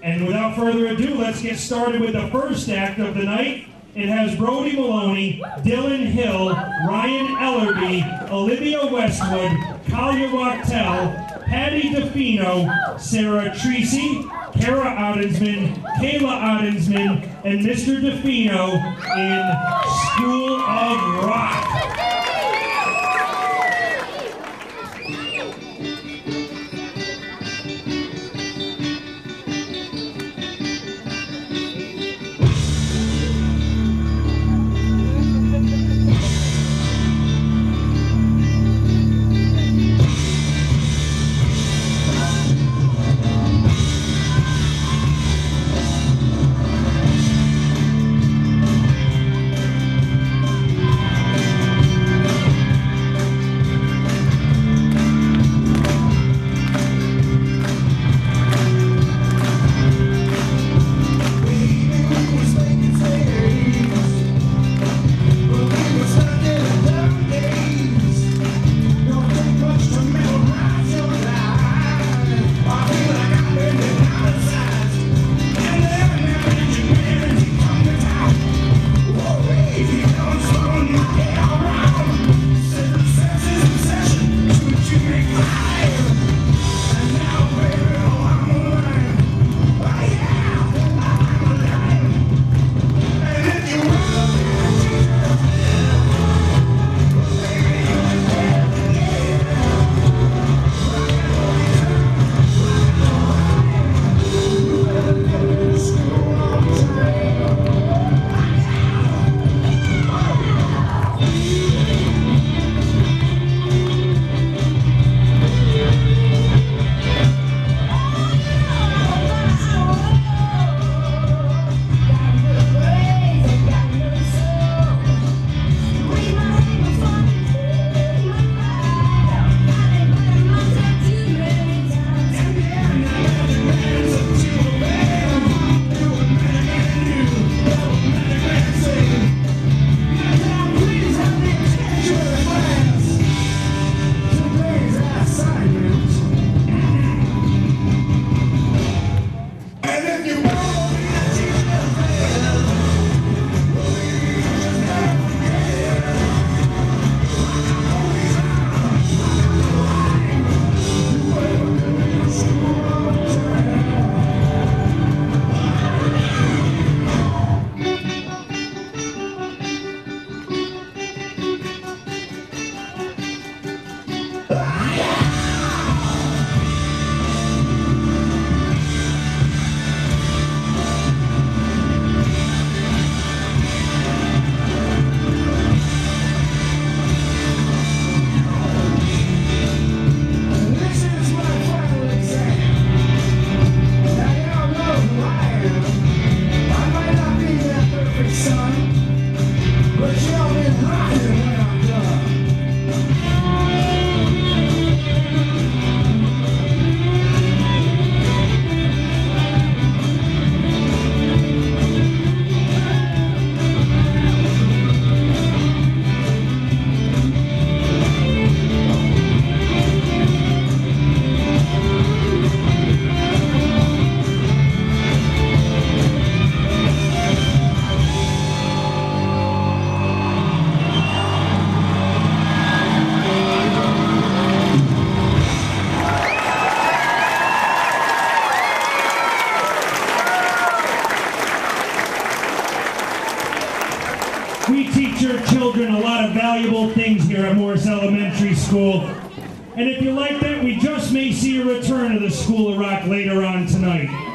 And without further ado, let's get started with the first act of the night. It has Brody Maloney, Dylan Hill, Ryan Ellerby, Olivia Westwood, Kalia Wachtel, Patty DeFino, Sarah Treacy, Kara Ottensman, Kayla Ottensman, and Mr. DeFino in School of Rock. We teach your children a lot of valuable things here at Morse Elementary School. And if you like that, we just may see a return of the School of Rock later on tonight.